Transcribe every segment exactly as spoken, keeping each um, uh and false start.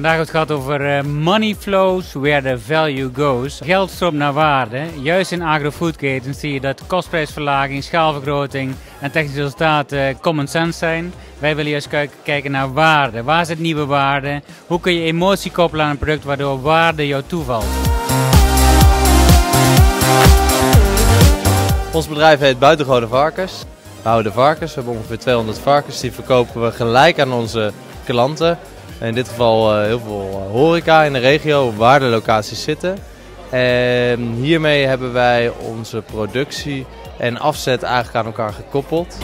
Vandaag hebben we het gehad over uh, money flows where the value goes. Geld stroomt naar waarde. Juist in agrofoodketens zie je dat kostprijsverlaging, schaalvergroting en technische resultaten common sense zijn. Wij willen juist kijken naar waarde. Waar zit nieuwe waarde? Hoe kun je emotie koppelen aan een product waardoor waarde jou toevalt? Ons bedrijf heet Buitengewone Varkens. We houden varkens, we hebben ongeveer tweehonderd varkens, die verkopen we gelijk aan onze klanten. In dit geval uh, heel veel horeca in de regio, waar de locaties zitten. En hiermee hebben wij onze productie en afzet eigenlijk aan elkaar gekoppeld.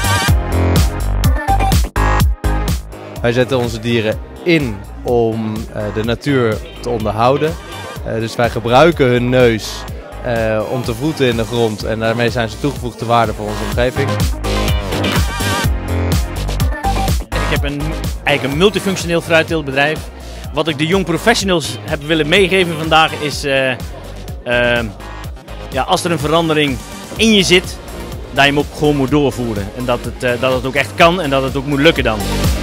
Wij zetten onze dieren in om uh, de natuur te onderhouden. Uh, dus wij gebruiken hun neus uh, om te voeten in de grond en daarmee zijn ze toegevoegde waarde voor onze omgeving. Ik heb een, eigenlijk een multifunctioneel fruitteeltbedrijf. Wat ik de young professionals heb willen meegeven vandaag is, uh, uh, ja, als er een verandering in je zit, dat je hem ook gewoon moet doorvoeren. En dat het, uh, dat het ook echt kan en dat het ook moet lukken dan.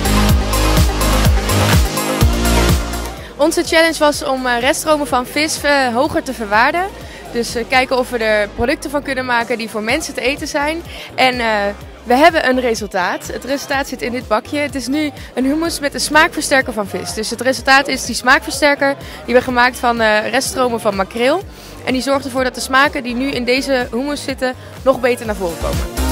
Onze challenge was om reststromen van vis uh, hoger te verwaarden. Dus uh, kijken of we er producten van kunnen maken die voor mensen te eten zijn. En uh, we hebben een resultaat. Het resultaat zit in dit bakje. Het is nu een hummus met een smaakversterker van vis. Dus het resultaat is die smaakversterker die we gemaakt van uh, reststromen van makreel. En die zorgt ervoor dat de smaken die nu in deze hummus zitten nog beter naar voren komen.